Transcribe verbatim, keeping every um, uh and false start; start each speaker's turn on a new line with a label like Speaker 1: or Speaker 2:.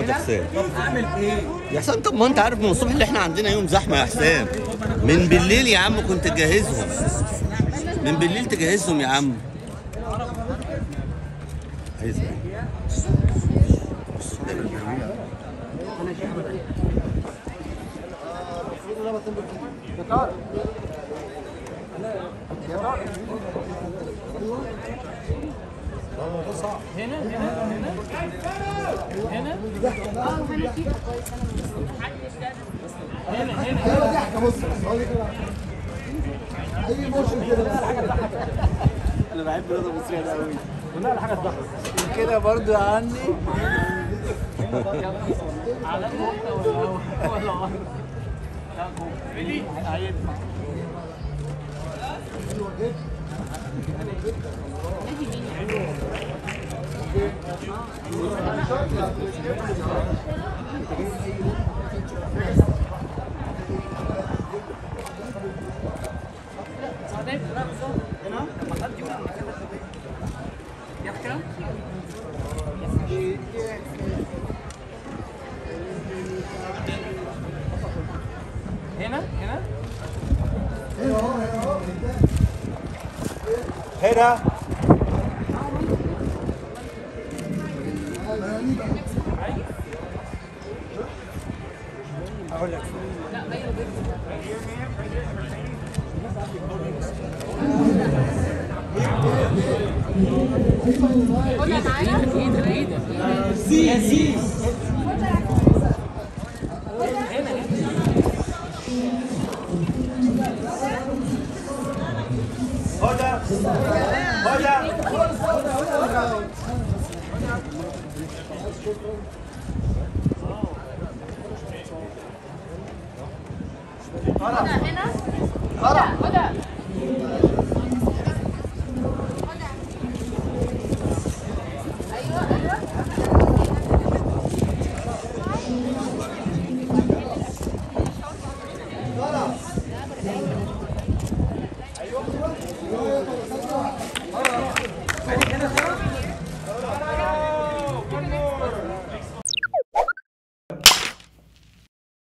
Speaker 1: يا حسام.
Speaker 2: طب اعمل ايه؟
Speaker 1: يا حسام طب ما انت عارف من الصبح اللي احنا عندنا يوم زحمه يا حسام. من بالليل يا عم كنت تجهزهم. من بالليل تجهزهم يا عم. عايز ايه؟
Speaker 2: هنا هنا هنا هنا هنا هنا
Speaker 3: ايوه ضحكه بص اي موشن كده.
Speaker 2: انا بحب الرياضه المصريه ده قوي. قلنا على حاجه تضحك كده برضو يا عني. على النقطه ولا ولا ريدي هيدفع. هنا هنا هنا اقول لك
Speaker 4: قولها معايا. ايدك ايدك
Speaker 2: زيز هدى هدى
Speaker 4: هنا هنا هنا